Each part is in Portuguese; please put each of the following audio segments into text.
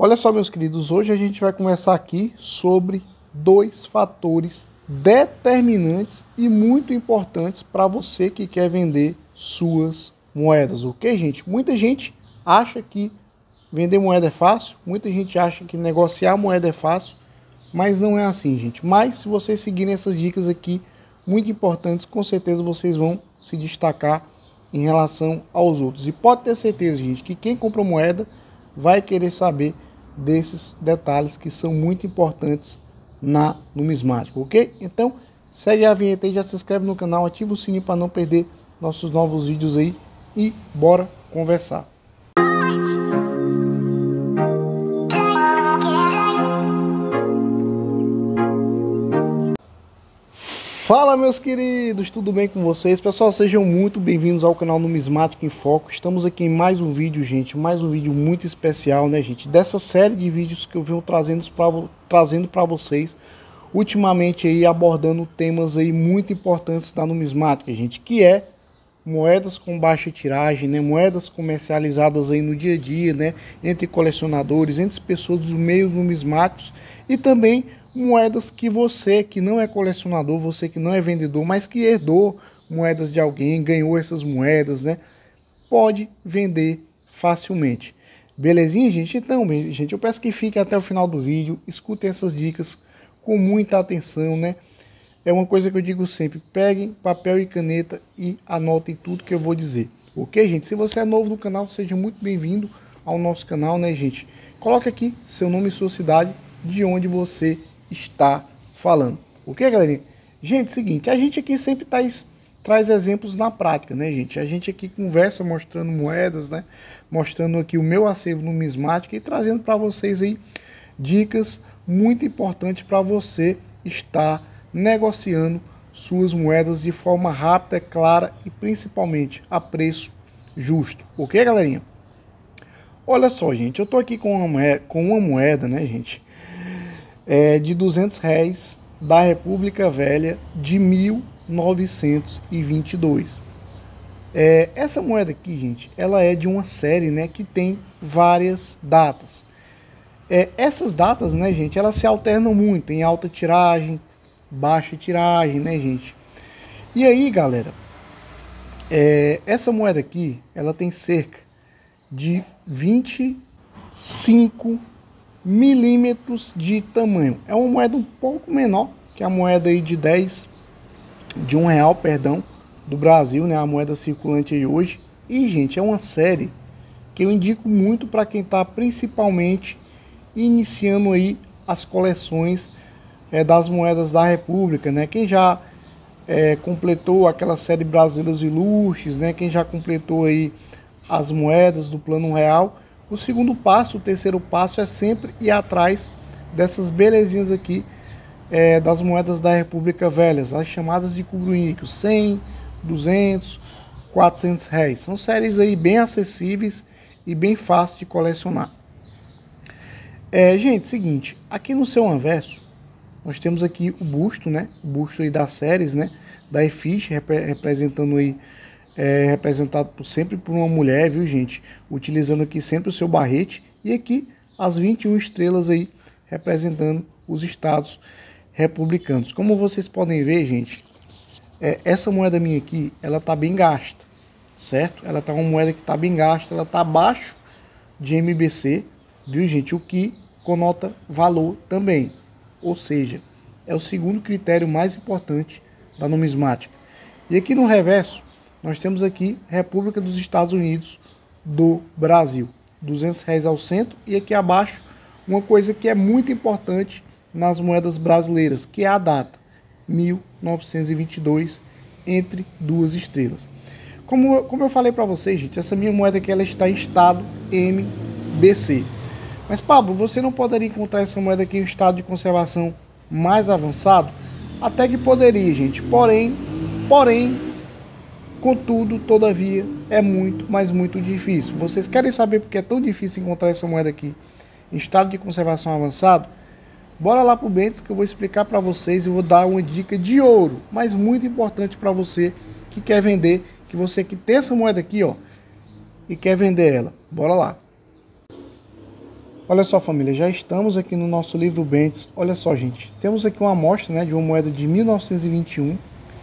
Olha só, meus queridos, hoje a gente vai conversar aqui sobre dois fatores determinantes e muito importantes para você que quer vender suas moedas, ok, gente? Muita gente acha que vender moeda é fácil, muita gente acha que negociar moeda é fácil, mas não é assim, gente. Mas se vocês seguirem essas dicas aqui, muito importantes, com certeza vocês vão se destacar em relação aos outros. E pode ter certeza, gente, que quem compra moeda vai querer saber desses detalhes que são muito importantes na numismática, ok? Então, segue a vinheta aí, já se inscreve no canal, ativa o sininho para não perder nossos novos vídeos aí e bora conversar. Fala, meus queridos, tudo bem com vocês? Pessoal, sejam muito bem-vindos ao canal Numismática em Foco. Estamos aqui em mais um vídeo, gente, mais um vídeo muito especial, né, gente? Dessa série de vídeos que eu venho trazendo para vocês, ultimamente aí abordando temas aí muito importantes da numismática, gente, que é moedas com baixa tiragem, né, moedas comercializadas aí no dia a dia, né, entre colecionadores, entre pessoas dos meios numismáticos e também moedas que você que não é colecionador, você que não é vendedor, mas que herdou moedas de alguém, ganhou essas moedas, né, pode vender facilmente. Belezinha, gente? Então, gente, eu peço que fiquem até o final do vídeo, escutem essas dicas com muita atenção, né? É uma coisa que eu digo sempre, peguem papel e caneta e anotem tudo que eu vou dizer. Ok, gente? Se você é novo no canal, seja muito bem-vindo ao nosso canal, né, gente? Coloque aqui seu nome e sua cidade, de onde você está falando. Ok, galerinha? Gente, seguinte, a gente aqui sempre traz exemplos na prática, né, gente? A gente aqui conversa mostrando moedas, né? Mostrando aqui o meu acervo numismático e trazendo para vocês aí dicas muito importantes para você estar negociando suas moedas de forma rápida, clara e principalmente a preço justo. Ok, galerinha? Olha só, gente, eu tô aqui com uma moeda, né, gente, de R$200 da República Velha de 1922. Essa moeda aqui, gente, ela é de uma série, né, que tem várias datas. Essas datas, né, gente, elas se alternam muito, em alta tiragem, baixa tiragem, né, gente? E aí, galera, essa moeda aqui, ela tem cerca de 25 milímetros de tamanho. É uma moeda um pouco menor que a moeda aí de R$1, perdão, do Brasil, né, a moeda circulante aí hoje. E, gente, é uma série que eu indico muito para quem está principalmente iniciando aí as coleções das moedas da República, né? Quem já completou aquela série Brasileiros Ilustres, né? Quem já completou aí as moedas do Plano Real. O segundo passo, o terceiro passo é sempre ir atrás dessas belezinhas aqui das moedas da República Velhas, as chamadas de cubro-níquel, 100, 200, R$400. São séries aí bem acessíveis e bem fáceis de colecionar. Gente, seguinte, aqui no seu anverso nós temos aqui o busto, né? O busto aí das séries, né? Da efígie, representando aí, representado sempre por uma mulher, viu, gente? Utilizando aqui sempre o seu barrete. E aqui as 21 estrelas aí, representando os estados republicanos. Como vocês podem ver, gente, essa moeda minha aqui, ela tá bem gasta, certo? Ela tá uma moeda que tá bem gasta, ela tá abaixo de MBC, viu, gente? O que conota valor também. Ou seja, é o segundo critério mais importante da numismática. E aqui no reverso, nós temos aqui República dos Estados Unidos do Brasil. R$200 ao centro. E aqui abaixo, uma coisa que é muito importante nas moedas brasileiras, que é a data. 1922, entre duas estrelas. Como eu falei para vocês, gente, essa minha moeda aqui ela está em estado MBC. Mas, Pablo, você não poderia encontrar essa moeda aqui em estado de conservação mais avançado? Até que poderia, gente. Porém, contudo, todavia, é muito, mas muito difícil. Vocês querem saber por que é tão difícil encontrar essa moeda aqui em estado de conservação avançado? Bora lá pro Bentes que eu vou explicar para vocês e vou dar uma dica de ouro, mas muito importante para você que quer vender, que você que tem essa moeda aqui, ó, e quer vender ela. Bora lá. Olha só, família, já estamos aqui no nosso livro Bentes. Olha só, gente, temos aqui uma amostra, né, de uma moeda de 1921,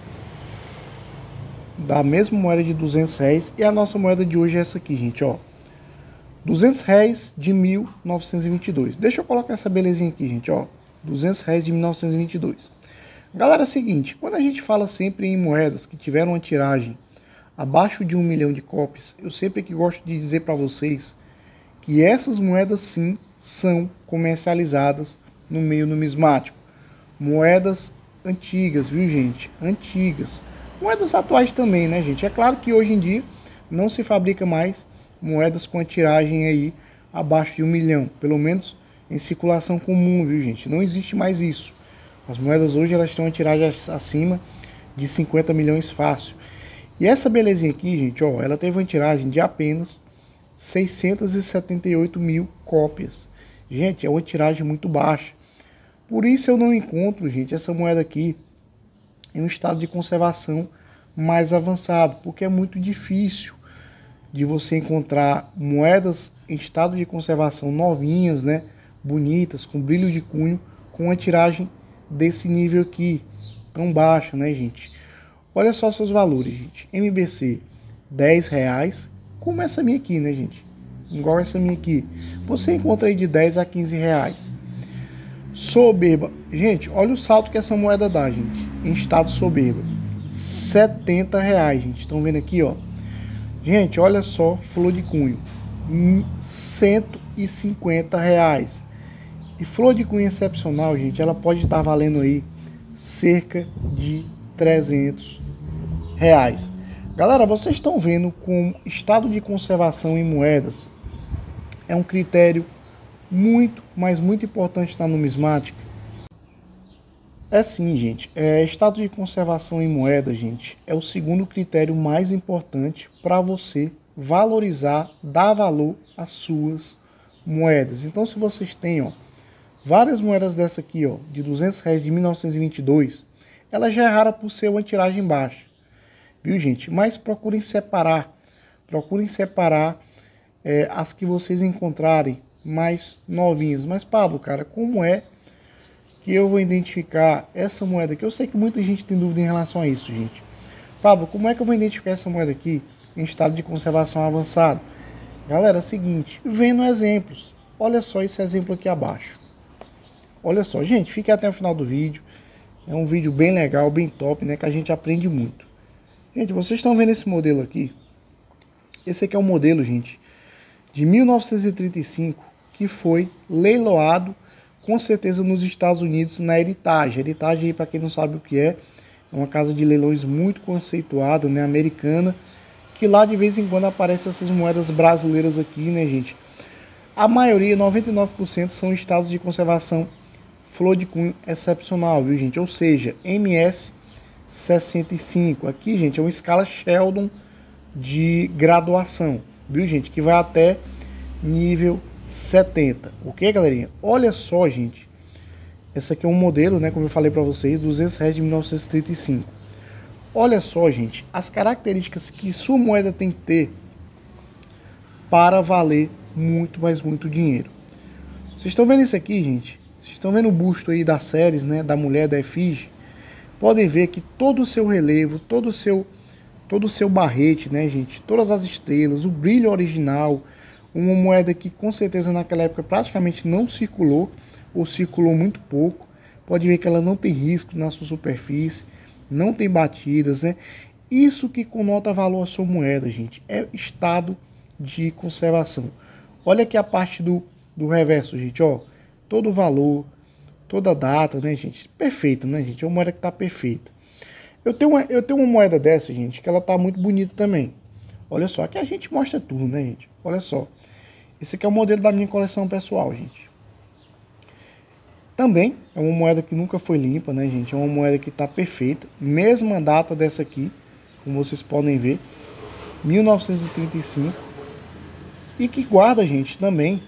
da mesma moeda de R$ 200, e a nossa moeda de hoje é essa aqui, gente, ó. R$ 200 de 1922. Deixa eu colocar essa belezinha aqui, gente, ó. R$ 200 de 1922. Galera, é o seguinte, quando a gente fala sempre em moedas que tiveram uma tiragem abaixo de 1 milhão de cópias, eu sempre que gosto de dizer para vocês que essas moedas sim são comercializadas no meio numismático. Moedas antigas, viu, gente? Antigas. Moedas atuais também, né, gente? É claro que hoje em dia não se fabrica mais moedas com a tiragem aí abaixo de 1 milhão, pelo menos em circulação comum, viu, gente? Não existe mais isso. As moedas hoje elas têm uma tiragem acima de 50 milhões fácil. E essa belezinha aqui, gente, ó, ela teve uma tiragem de apenas 678 mil cópias. Gente, é uma tiragem muito baixa. Por isso eu não encontro, gente, essa moeda aqui em um estado de conservação mais avançado, porque é muito difícil de você encontrar moedas em estado de conservação novinhas, né, bonitas, com brilho de cunho, com uma tiragem desse nível aqui, tão baixa, né, gente? Olha só seus valores, gente. MBC, R$ 10, como essa minha aqui, né, gente? Igual essa minha aqui. Você encontra aí de 10 a 15 reais. Soberba. Gente, olha o salto que essa moeda dá, gente. Em estado soberba. R$ 70, gente. Estão vendo aqui, ó. Gente, olha só, flor de cunho. R$ 150. E flor de cunho excepcional, gente, ela pode estar valendo aí cerca de R$ 300. Galera, vocês estão vendo como estado de conservação em moedas é um critério muito, mas muito importante na numismática. É sim, gente. Estado de conservação em moeda, gente, é o segundo critério mais importante para você valorizar, dar valor às suas moedas. Então, se vocês têm, ó, várias moedas dessa aqui, ó, de R$ 200 de 1922, ela já é rara por ser uma tiragem baixa, viu, gente? Mas procurem separar as que vocês encontrarem mais novinhas. Mas, Pablo, cara, como é que eu vou identificar essa moeda aqui? Eu sei que muita gente tem dúvida em relação a isso, gente. Pablo, como é que eu vou identificar essa moeda aqui em estado de conservação avançado? Galera, é o seguinte, vendo exemplos. Olha só esse exemplo aqui abaixo. Olha só, gente, fique até o final do vídeo. É um vídeo bem legal, bem top, né, que a gente aprende muito. Gente, vocês estão vendo esse modelo aqui? Esse aqui é um modelo, gente, de 1935, que foi leiloado com certeza nos Estados Unidos na Heritage. Heritage, para quem não sabe o que é uma casa de leilões muito conceituada, né, americana, que lá de vez em quando aparecem essas moedas brasileiras aqui, né, gente? A maioria, 99%, são estados de conservação flor de cunho excepcional, viu, gente? Ou seja, MS 65. Aqui, gente, é uma escala Sheldon de graduação, viu, gente? Que vai até nível 70. Ok, galerinha? Olha só, gente. Essa aqui é um modelo, né? Como eu falei para vocês, R$ 200 de 1935. Olha só, gente, as características que sua moeda tem que ter para valer muito, mas muito dinheiro. Vocês estão vendo isso aqui, gente? Vocês estão vendo o busto aí das séries, né? Da mulher, da efígie. Podem ver que todo o seu relevo, todo o seu barrete, né, gente? Todas as estrelas, o brilho original. Uma moeda que com certeza naquela época praticamente não circulou, ou circulou muito pouco. Pode ver que ela não tem risco na sua superfície, não tem batidas, né? Isso que conota valor à sua moeda, gente, é estado de conservação. Olha aqui a parte do reverso, gente, ó. Todo o valor, toda a data, né, gente? Perfeito, né, gente? É uma moeda que tá perfeita. Eu tenho uma moeda dessa, gente, que ela tá muito bonita também. Olha só, aqui a gente mostra tudo, né, gente? Olha só. Esse aqui é o modelo da minha coleção pessoal, gente. Também é uma moeda que nunca foi limpa, né, gente? É uma moeda que está perfeita. Mesma data dessa aqui, como vocês podem ver, 1935. E que guarda, gente, também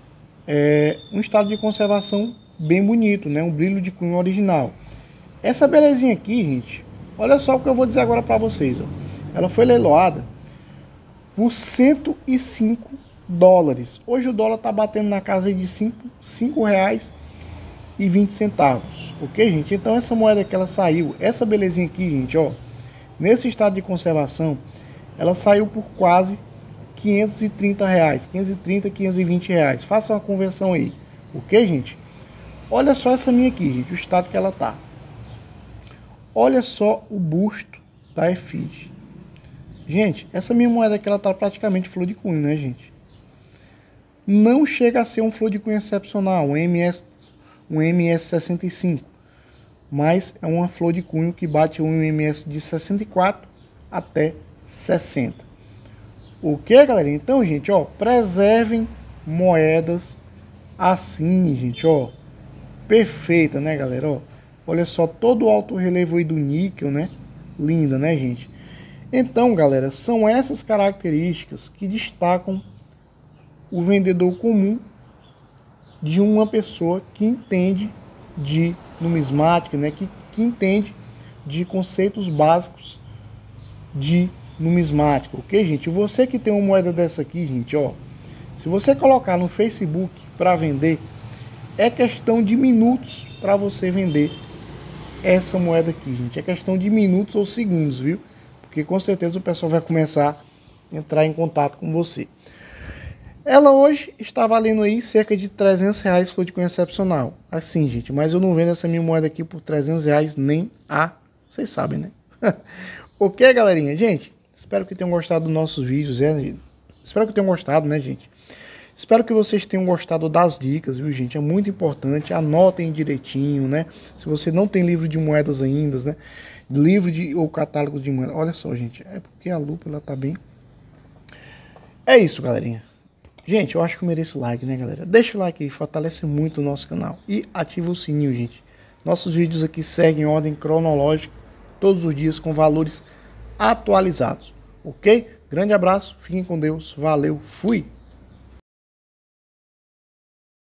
um estado de conservação bem bonito, né? Um brilho de cunho original. Essa belezinha aqui, gente, olha só o que eu vou dizer agora para vocês, ó. Ela foi leiloada por R$ 105 dólares. Hoje o dólar está batendo na casa de R$5,20, ok, gente? Então essa moeda que ela saiu, essa belezinha aqui, gente, ó, nesse estado de conservação, ela saiu por quase R$530, 530, R$520. Faça uma conversão aí, ok, gente? Olha só essa minha aqui, gente, o estado que ela tá. Olha só o busto da Efígie. Gente, essa minha moeda aqui, ela tá praticamente flor de cunho, né, gente? Não chega a ser um flor de cunho excepcional, um MS65. Mas é uma flor de cunho que bate um MS de 64 até 60. Ok, galera? Então, gente, ó, preservem moedas assim, gente, ó. Perfeita, né, galera? Ó, olha só todo o alto relevo aí do níquel, né? Linda, né, gente? Então, galera, são essas características que destacam o vendedor comum de uma pessoa que entende de numismática, né? Que entende de conceitos básicos de numismática, ok, gente? Você que tem uma moeda dessa aqui, gente, ó, se você colocar no Facebook para vender, é questão de minutos para você vender essa moeda aqui, gente. É questão de minutos ou segundos, viu? Porque com certeza o pessoal vai começar a entrar em contato com você. Ela hoje está valendo aí cerca de R$300 flor de cunho excepcional. Assim, gente, mas eu não vendo essa minha moeda aqui por R$300 nem a... Vocês sabem, né? Ok, galerinha? Gente, espero que tenham gostado dos nossos vídeos. Espero que tenham gostado, né, gente? Espero que vocês tenham gostado das dicas, viu, gente? É muito importante. Anotem direitinho, né? Se você não tem livro de moedas ainda, né? Ou catálogo de moedas. Olha só, gente. É porque a lupa, ela tá bem... É isso, galerinha. Gente, eu acho que eu mereço o like, né, galera? Deixa o like aí, fortalece muito o nosso canal. E ativa o sininho, gente. Nossos vídeos aqui seguem em ordem cronológica, todos os dias, com valores atualizados. Ok? Grande abraço, fiquem com Deus, valeu, fui!